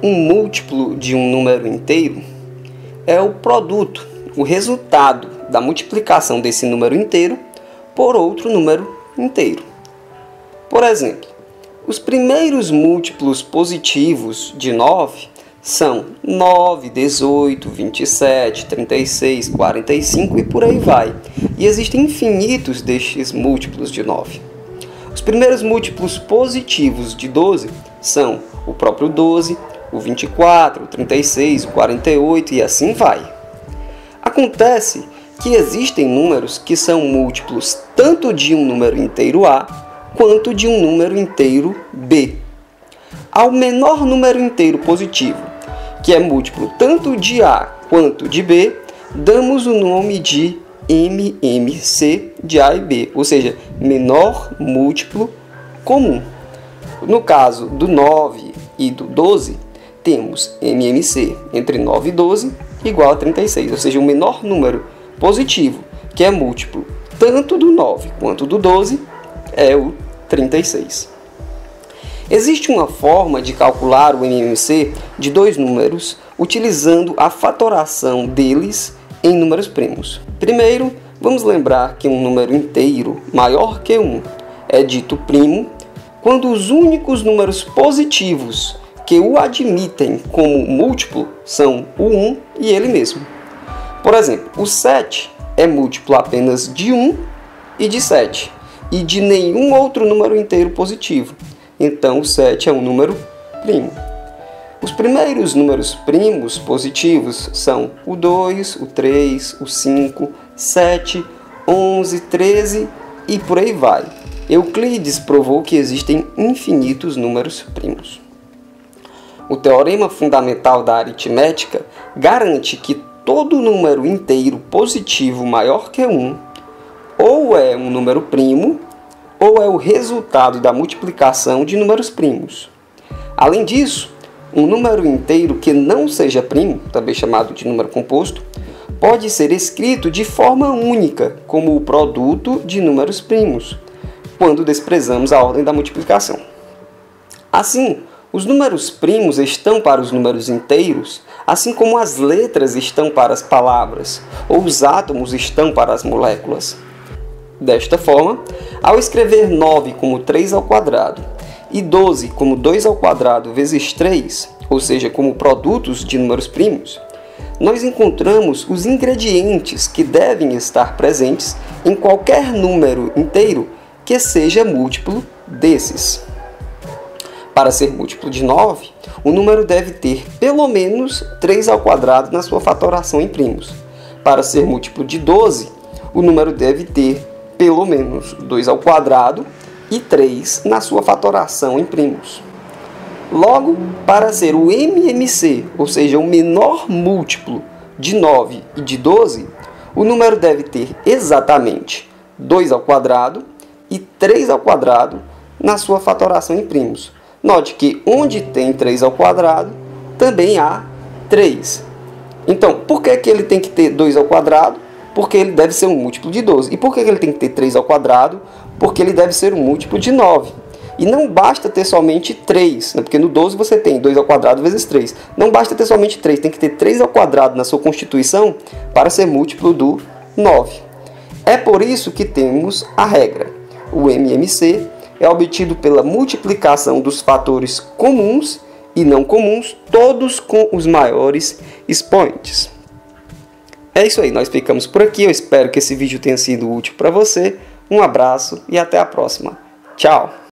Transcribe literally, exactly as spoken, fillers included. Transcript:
Um múltiplo de um número inteiro é o produto, o resultado da multiplicação desse número inteiro por outro número inteiro. Por exemplo, os primeiros múltiplos positivos de nove são nove, dezoito, vinte e sete, trinta e seis, quarenta e cinco e por aí vai. E existem infinitos destes múltiplos de nove. Os primeiros múltiplos positivos de doze são o próprio doze, o vinte e quatro, o trinta e seis, o quarenta e oito e assim vai. Acontece que existem números que são múltiplos tanto de um número inteiro A quanto de um número inteiro B. Ao menor número inteiro positivo, que é múltiplo tanto de A quanto de B, damos o nome de M M C de A e B, ou seja, menor múltiplo comum. No caso do nove e do doze, temos M M C entre nove e doze igual a trinta e seis, ou seja, o menor número positivo, que é múltiplo tanto do nove quanto do doze, é o trinta e seis. Existe uma forma de calcular o M M C de dois números utilizando a fatoração deles em números primos. Primeiro, vamos lembrar que um número inteiro maior que um é dito primo quando os únicos números positivos que o admitem como múltiplo são o um e ele mesmo. Por exemplo, o sete é múltiplo apenas de um e de sete, e de nenhum outro número inteiro positivo. Então, o sete é um número primo. Os primeiros números primos positivos são o dois, o três, o cinco, sete, onze, treze e por aí vai. Euclides provou que existem infinitos números primos. O teorema fundamental da aritmética garante que todo número inteiro positivo maior que um ou é um número primo ou é o resultado da multiplicação de números primos. Além disso, um número inteiro que não seja primo, também chamado de número composto, pode ser escrito de forma única como o produto de números primos, quando desprezamos a ordem da multiplicação. Assim, os números primos estão para os números inteiros, assim como as letras estão para as palavras, ou os átomos estão para as moléculas. Desta forma, ao escrever nove como três ao quadrado e doze como dois ao quadrado vezes três, ou seja, como produtos de números primos, nós encontramos os ingredientes que devem estar presentes em qualquer número inteiro que seja múltiplo desses. Para ser múltiplo de nove, o número deve ter pelo menos três ao quadrado na sua fatoração em primos. Para ser múltiplo de doze, o número deve ter pelo menos dois ao quadrado e três na sua fatoração em primos. Logo, para ser o M M C, ou seja, o menor múltiplo de nove e de doze, o número deve ter exatamente dois ao quadrado e três ao quadrado na sua fatoração em primos. Note que onde tem três ao quadrado, também há três. Então, por que que ele tem que ter dois ao quadrado? Porque ele deve ser um múltiplo de doze. E por que que ele tem que ter três ao quadrado? Porque ele deve ser um múltiplo de nove. E não basta ter somente três, né? Porque no doze você tem dois ao quadrado vezes três. Não basta ter somente três, tem que ter três ao quadrado na sua constituição para ser múltiplo do nove. É por isso que temos a regra. O M M C é obtido pela multiplicação dos fatores comuns e não comuns, todos com os maiores expoentes. É isso aí, nós ficamos por aqui. Eu espero que esse vídeo tenha sido útil para você. Um abraço e até a próxima. Tchau!